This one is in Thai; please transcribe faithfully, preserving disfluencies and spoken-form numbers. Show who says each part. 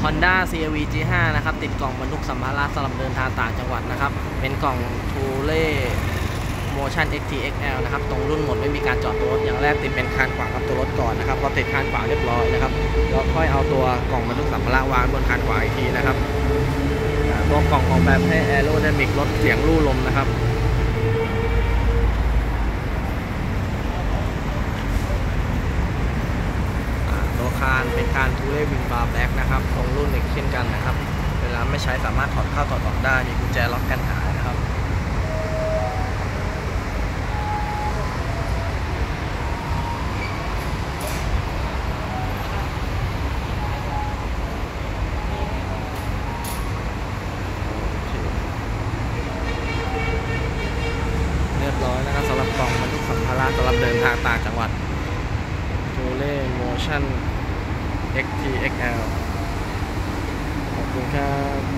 Speaker 1: Honda ซี อาร์ วี จี ห้า นะครับติดกล่องบรรทุกสัมภาระสำหรับเดินทางต่างจังหวัดนะครับเป็นกล่อง Tourer Motion เอ็กซ์ ที เอ็กซ์ แอล นะครับตรงรุ่นหมดไม่มีการจอดตัวรถอย่างแรกติดเป็นคานขวางกับตัวรถก่อนนะครับพอติดคานขวางเรียบร้อยนะครับเราค่อยเอาตัวกล่องบรรทุกสัมภาระวางบนคานขวางอีกทีนะครับตัวกล่องออกแบบให้แอโรไดนามิกลดเสียงลู่ลมนะครับตัวคานเป็นคาน Tourer Wing Bar Black นะครับตรงรุ่นอีกเช่นกันนะครับเวลาไม่ใช้สามารถถอดเข้าถอดออกได้มีกุญแจล็อกกันหายนะครับเรียบร้อยนะครับสำหรับกล่องบรรทุกสัมภาระสำหรับเดินทางต่างจังหวัด Tourer Motion เอ็กซ์ ที เอ็กซ์ แอล ขอบคุณครับ